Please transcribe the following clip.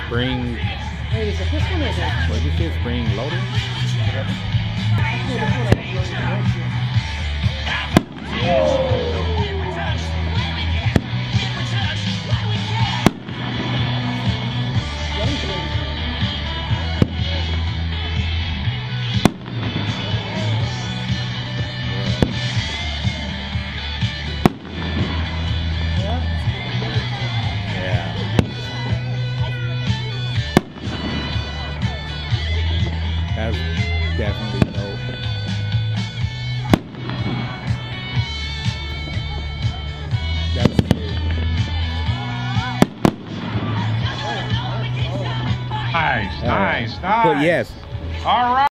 spring. Hey, is it this one or is it? What did you say? Spring loaded? That's definitely dope. That's cool. Nice, nice, nice. But yes. All right.